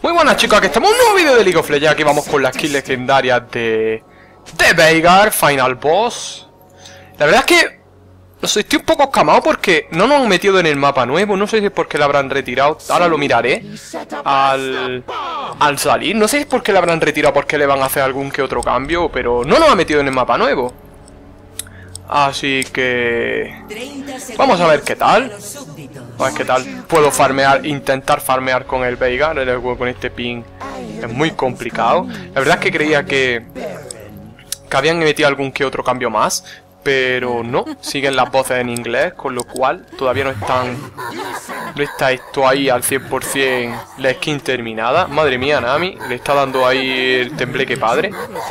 Muy buenas chicos, aquí estamos en un nuevo vídeo de League of Legends. Aquí vamos con las kills legendarias de Veigar, Final Boss. La verdad es que no sé, estoy un poco escamado porque no nos han metido en el mapa nuevo. No sé si es porque lo habrán retirado. Ahora lo miraré al salir. No sé si es porque lo habrán retirado, porque le van a hacer algún que otro cambio, pero no nos han metido en el mapa nuevo. Así que vamos a ver qué tal. A ver qué tal. Puedo farmear, intentar farmear con el Veigar. Con este ping es muy complicado. La verdad es que creía que habían metido algún que otro cambio más, pero no, siguen las voces en inglés, con lo cual todavía no está esto ahí al 100% la skin terminada. Madre mía, Nami, le está dando ahí el tembleque padre.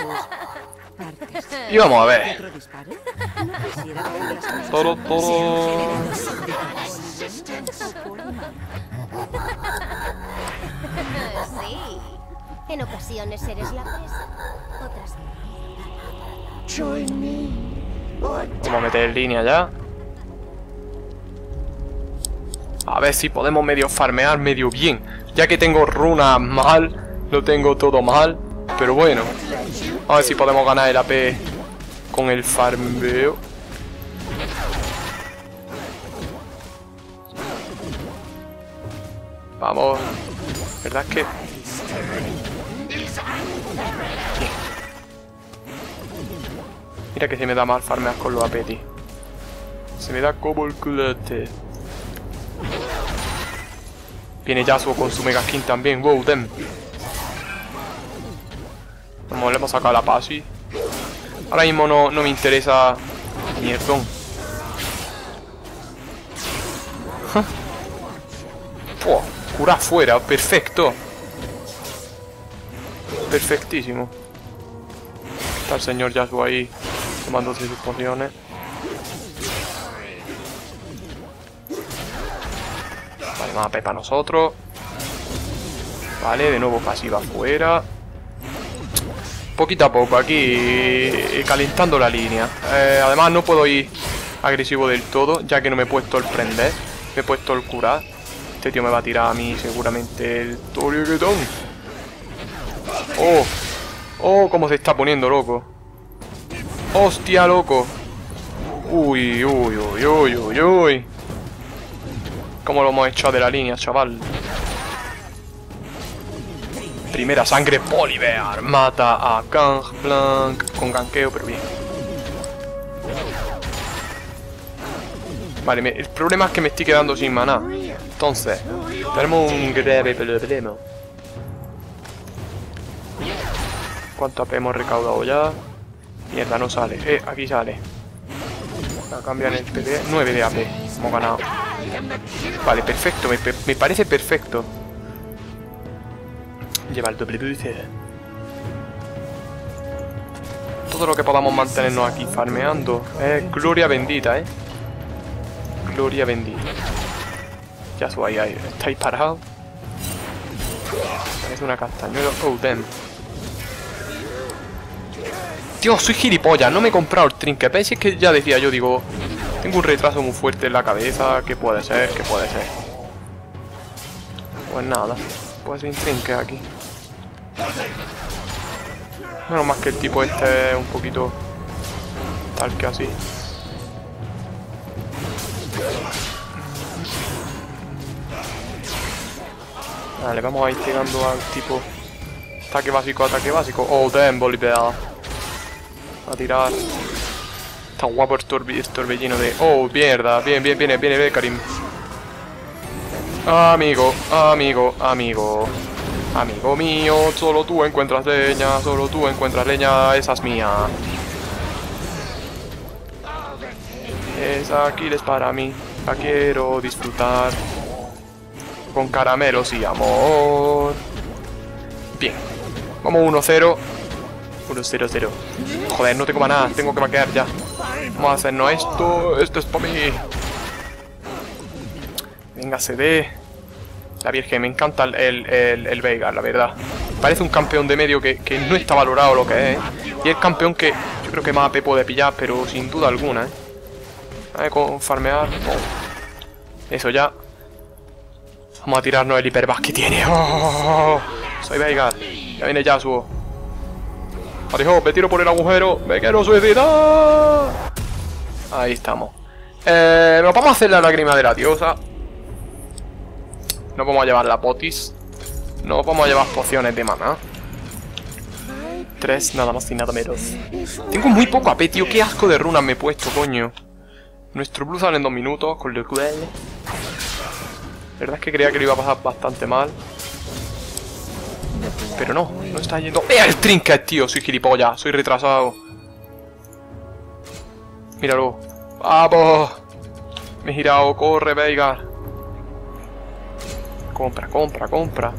Y vamos a ver. Todo. Sí, en ocasiones eres la presa, otras Vamos a meter en línea ya. A ver si podemos medio farmear medio bien. Ya que tengo runas mal, lo tengo todo mal. Pero bueno, a ver si podemos ganar el AP con el farmeo. Vamos. ¿Verdad que? Mira que se me da mal farmear con los AP, tío. Se me da como el culete. Viene Yasuo con su mega skin también. Wow, damn. Vamos, le hemos sacado la Pasi. Ahora mismo no me interesa. Mierdón. Cura fuera, perfecto. Perfectísimo. Está el señor Yasuo ahí tomándose sus pociones. Vale, más AP para nosotros. Vale, de nuevo pasiva afuera. Poquito a poco aquí calentando la línea. Además no puedo ir agresivo del todo, ya que no me he puesto el prender. Me he puesto el curar. Este tío me va a tirar a mí seguramente el Torioquetón. Oh, cómo se está poniendo, loco. Hostia, loco. Uy. Cómo lo hemos echado de la línea, chaval. Primera sangre, Polibear. Mata a Gangplank con ganqueo, pero bien. Vale, el problema es que me estoy quedando sin maná. Entonces, tenemos un grave problema. ¿Cuánto AP hemos recaudado ya? Mierda, no sale. Aquí sale. Cambian el PP. 9 de AP. Hemos ganado. Vale, perfecto. Me parece perfecto. Lleva el doble dulce. Todo lo que podamos mantenernos aquí farmeando es gloria bendita, Gloria bendita. Ya su ahí. Estáis parados. Parece una castañuela. Oh, damn. Tío, soy gilipollas. No me he comprado el trinket. ¿Veis? Es que ya decía yo, digo, tengo un retraso muy fuerte en la cabeza. ¿Qué puede ser? ¿Qué puede ser? Pues nada. Pues sin trinket aquí. Menos más que el tipo este es un poquito tal que así. Vale, vamos a ir tirando al tipo. Ataque básico. Oh, damn, Polibear. A tirar. Está guapo el torbellino de... Oh, mierda. Viene Bekarim. Amigo mío, solo tú encuentras leña, esa es mía. Esa kill es para mí, la quiero disfrutar. Con caramelos y amor. Bien, vamos 1-0. 1-0-0. Joder, no tengo maná, tengo que vaquear ya. Vamos a hacernos esto es para mí. Venga, CD. La Virgen, me encanta el Veigar, la verdad. Parece un campeón de medio que no está valorado lo que es, Y es campeón que yo creo que más AP puede pillar, pero sin duda alguna, A ver, con farmear. Eso ya. Vamos a tirarnos el hiperbass que tiene. ¡Oh! Soy Veigar. Ya viene Yasuo. Adiós, me tiro por el agujero. Me quiero suicidar. Ahí estamos. Nos vamos a hacer la lágrima de la diosa. No vamos a llevar la potis. No vamos a llevar pociones de maná. 3, nada más y nada menos. Tengo muy poco AP, tío. Qué asco de runas me he puesto, coño. Nuestro blue sale en 2 minutos, con lo cual... La verdad es que creía que lo iba a pasar bastante mal. Pero no, no está yendo... ¡Eh, el trinket, tío! Soy gilipollas, soy retrasado. Míralo. ¡Vamos! Me he girado, corre, Veigar. Compra, compra, compra.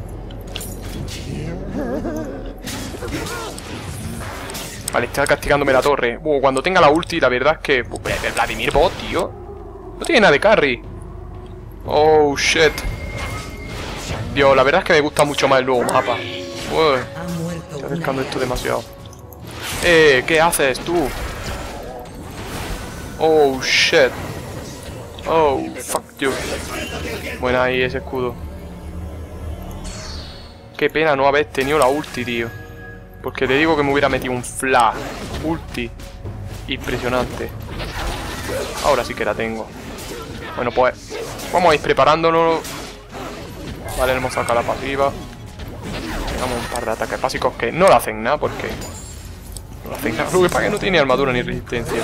Vale, está castigándome la torre. Cuando tenga la ulti, la verdad es que... Vladimir Bot, tío. No tiene nada de carry. Oh, shit. Dios, la verdad es que me gusta mucho más el nuevo mapa. Estoy acercando esto demasiado. ¿Qué haces tú? Oh, shit. Oh, fuck you. Buena ahí ese escudo. Qué pena no haber tenido la ulti, tío. Porque te digo que me hubiera metido un flash. Ulti. Impresionante. Ahora sí que la tengo. Bueno, pues vamos a ir preparándonos. Vale, hemos sacado la pasiva. Tengamos un par de ataques básicos que no le hacen nada porque... No le hacen nada. Lo que pasa es que no tiene armadura ni resistencia.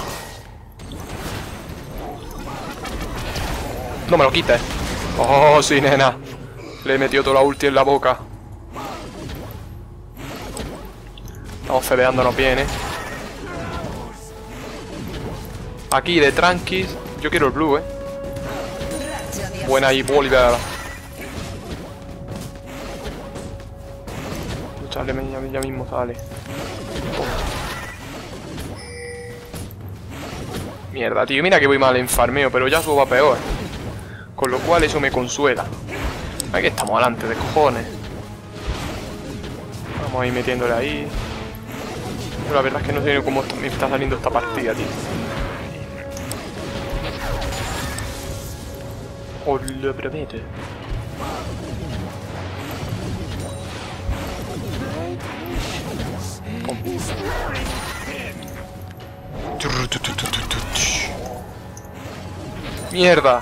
No me lo quites. Oh, sí, nena. Le he metido toda la ulti en la boca. Estamos fedeándonos bien, Aquí de tranquis. Yo quiero el blue, Buena ahí, Bolívar. Sale, ya mismo sale. Mierda, tío. Mira que voy mal en farmeo, pero Yasuo va peor. Con lo cual eso me consuela. Aquí estamos adelante, de cojones. Vamos a ir metiéndole ahí. Pero la verdad es que no sé ni cómo me está saliendo esta partida, tío. Os lo prometo. Mierda.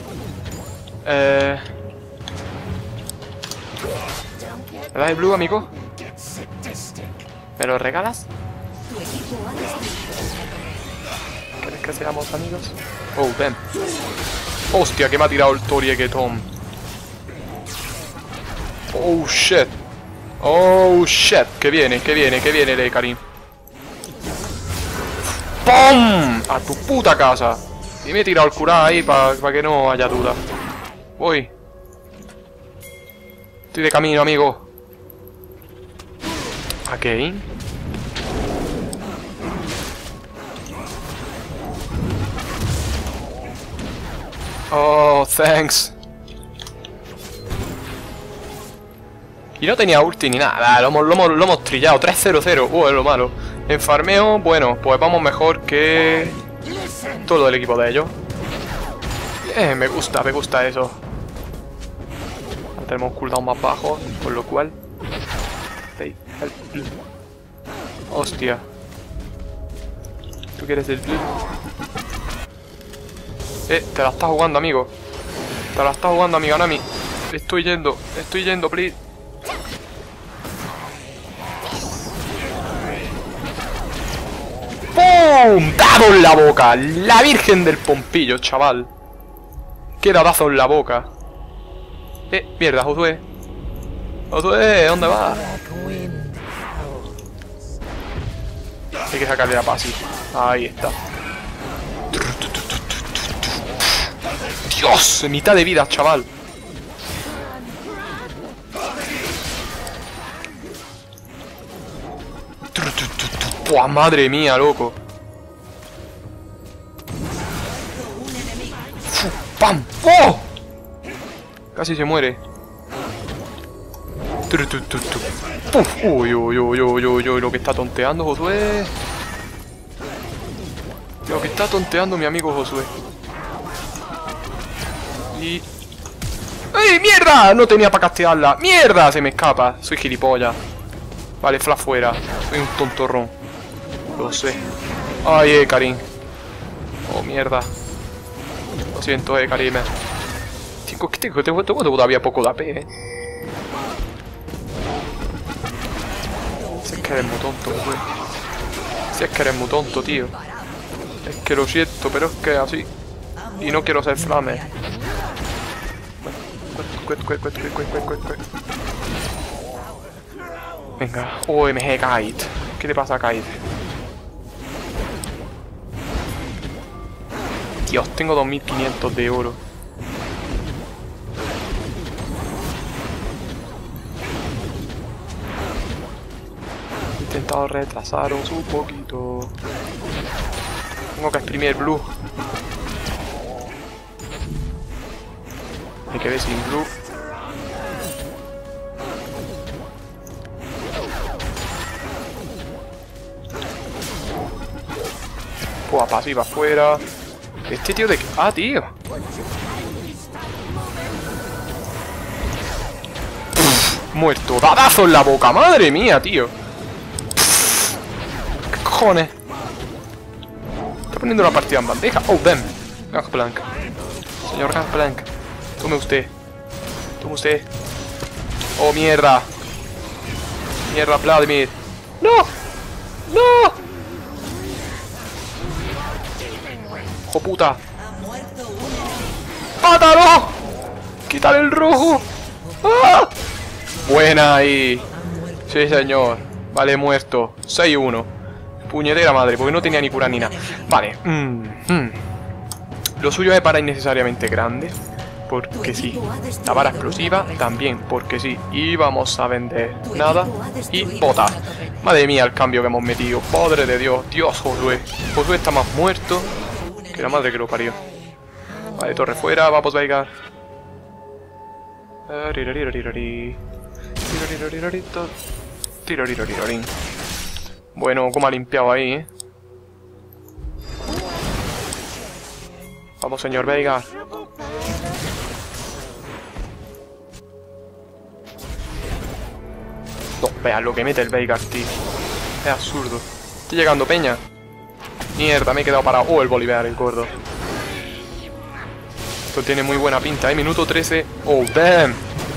¿Me das el blue, amigo? ¿Me lo regalas? ¿Quieres que seamos amigos? Oh, ven. Hostia, que me ha tirado el Toriequetón. Oh, shit. Oh, shit. Que viene, Karim. ¡Pum! A tu puta casa. Y me he tirado el curar ahí para que no haya duda. Voy. Estoy de camino, amigo. Ok. Oh, thanks. Y no tenía ulti ni nada, lo hemos trillado. 3-0-0, es lo malo. En farmeo, bueno, pues vamos mejor que todo el equipo de ellos. Me gusta eso. Tenemos un cooldown más bajo, por lo cual... Hostia. ¿Tú quieres el blue? Te la estás jugando, amigo. Te la estás jugando, amiga Nami. Estoy yendo, please. ¡Pum! ¡Dado en la boca! La virgen del pompillo, chaval. ¡Qué dadazo en la boca! Mierda, Josué. Josué, ¿dónde vas? Hay que sacarle la pasi. Ahí está. Dios, mitad de vida, chaval. ¡Buah, madre mía, loco! ¡Pam! ¡Oh! Casi se muere. ¡Puf! Uy, lo que está tonteando Josué. Lo que está tonteando mi amigo Josué. Y... ¡Sí! ¡Mierda! No tenía para castearla. ¡Mierda! Se me escapa. Soy gilipollas. Vale, flash fuera. Soy un tontorrón. Lo sé. Ay, Karim. Oh, mierda. Lo siento, Karim. Chico, que tengo todavía poco de AP, Si es que eres muy tonto, güey. Si es que eres muy tonto, tío. Es que lo siento, pero es que así. Y no quiero ser flame. Venga. OMG Kite. ¿Qué le pasa a Kite? Dios, tengo 2500 de oro. He intentado retrasaros un poquito. Tengo que exprimir blue. Me quedé sin blue. Pues pasiva afuera. Este tío de... ¡Ah, tío! Muerto. ¡Dadazo en la boca! ¡Madre mía, tío! ¿Qué cojones? Está poniendo una partida en bandeja. ¡Oh, damn! Gangplank. Señor Gangplank. Tome usted. Tome usted. ¡Oh, mierda! ¡Mierda, Vladimir! ¡No! ¡No! ¡Hijo puta! ¡Mátalo! ¡Quítale el rojo! ¡Ah! Buena ahí. Sí, señor. Vale, muerto. 6-1. Puñetera madre, porque no tenía ni cura ni nada. Vale. Lo suyo es para innecesariamente grande. Porque sí. La vara explosiva también, porque sí. Y vamos a vender nada. Y bota. Madre mía, el cambio que hemos metido. Padre de Dios. Dios, Josué. Josué está más muerto que la madre que lo parió. Vale, torre fuera. Vamos, Veigar. Bueno, como ha limpiado ahí, Vamos, señor Veigar. No, vean lo que mete el Veigar, tío. Es absurdo. Estoy llegando, peña. Mierda, me he quedado parado. Oh, el Bolívar, el gordo. Esto tiene muy buena pinta, Minuto 13. Oh, damn.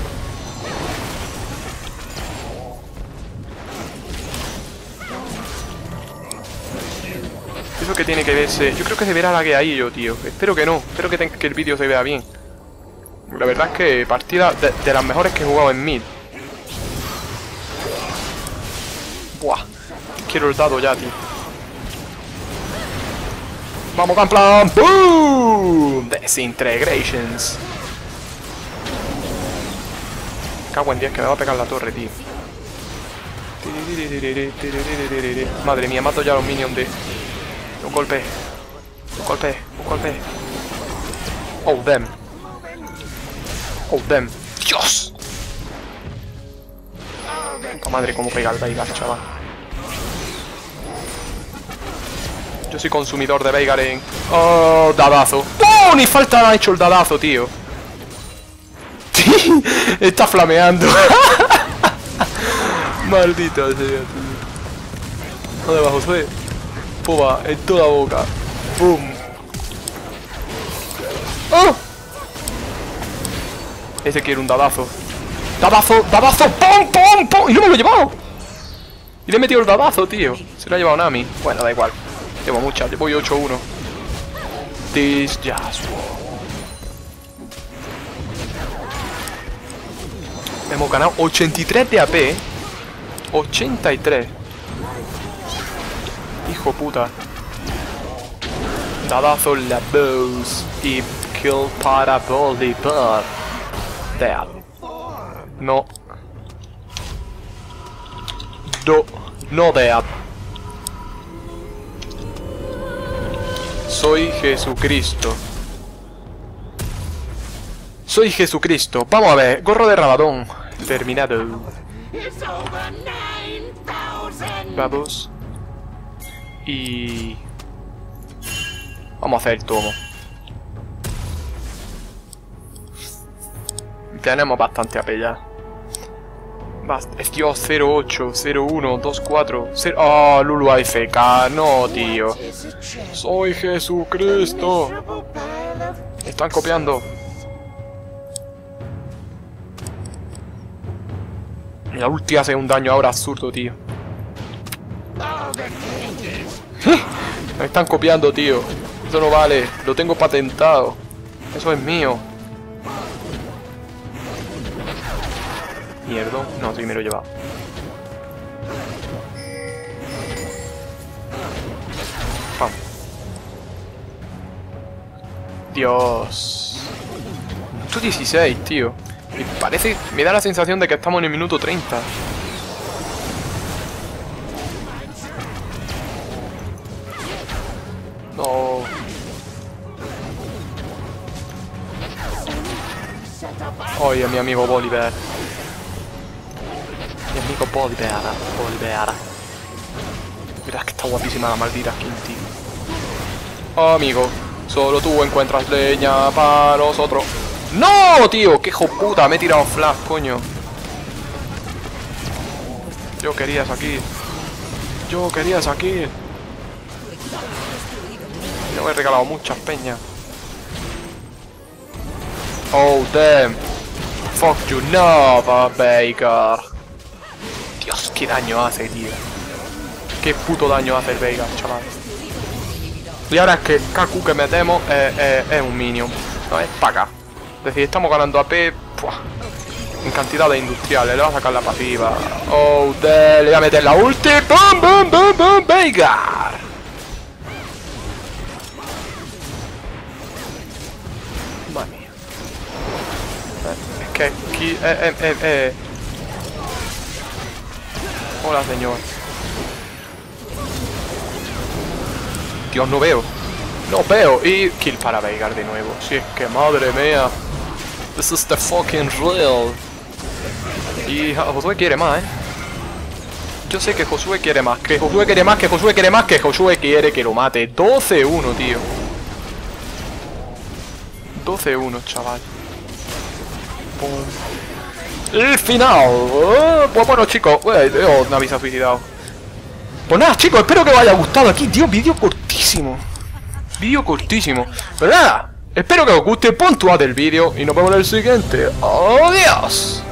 Eso que tiene que verse... Yo creo que se verá la que hay yo, tío. Espero que no. Espero que el vídeo se vea bien. La verdad es que partida de las mejores que he jugado en mid. Buah. Quiero el dado ya, tío. Vamos, Gunplan. ¡Boom! Disintegrations. Cago en 10 que me va a pegar la torre, tío. Madre mía, mato ya a los minions de... Un golpe. Un golpe. Un golpe. Oh, damn. Oh, damn. ¡Dios! Puta madre, cómo pega el Veigar, chaval. Yo soy consumidor de Veigar en... Oh, dadazo. ¡Oh! Ni falta ha hecho el dadazo, tío. Está flameando. Maldito sea, tío. ¿Dónde va, Josué? Puba, en toda boca. ¡Boom! ¡Oh! Ese quiere un dadazo. ¡Dadazo! ¡Dadazo! ¡Pum! ¡Pum! ¡Pum! ¡Y no me lo he llevado! Y le he metido el dadazo, tío. Se lo ha llevado Nami. Bueno, da igual. Llevo muchas. Voy 8-1. This just hemos ganado 83 de AP. 83. Hijo puta. Dadazo en la voz. Y kill para Bolívar. Dead. No. No dead. Soy Jesucristo. Soy Jesucristo. Vamos a ver. Gorro de Rabadón. Terminado. Vamos. Y... vamos a hacer el tomo. tenemos bastante AP ya. Dios, 08, 01, 24, 0... Oh, Lulu AFK, no, tío. Soy Jesucristo. Me están copiando. La ulti hace un daño ahora absurdo, tío. Me están copiando, tío. Eso no vale, lo tengo patentado. Eso es mío. Mierda. No, sí me lo he llevado. Pam. Dios. Minuto 16, tío. Me parece... Me da la sensación de que estamos en el minuto 30. No. Oye, mi amigo Bolívar. Mi amigo Bolívar. Mirad que está guapísima la maldita skin, tío. Amigo, solo tú encuentras leña para nosotros. ¡No, tío! ¡Qué hijo puta! Me he tirado flash, coño. Yo quería aquí. Yo quería aquí. Yo me he regalado muchas peñas. Oh, damn. Fuck you, Nova Veigar. Dios, qué daño hace, tío. Qué puto daño hace el Veigar, chaval. Y ahora es que el Kaku que metemos es un minion. No, es para acá. Es decir, estamos ganando AP en cantidad de industriales. Le va a sacar la pasiva. Oh, damn. Le voy a meter la ulti. ¡Bum, bum, bum, bum! ¡Veigar! Madre mía. Es que aquí... Hola, señor. Dios, no veo. No veo. Y kill para Veigar de nuevo. Si es que, madre mía. This is the fucking real. Y Josué quiere más, ¿eh? Yo sé que Josué quiere más. Que Josué quiere más. Que Josué quiere más. Que Josué quiere que lo mate. 12-1, tío. 12-1, chaval. Pum. El final. Pues bueno, chicos. Me habéis suicidado. Pues nada, chicos. Espero que os haya gustado aquí, tío. Vídeo cortísimo. Vídeo cortísimo. Pero nada. Espero que os guste. Puntuad el vídeo. Y nos vemos en el siguiente. ¡Adiós!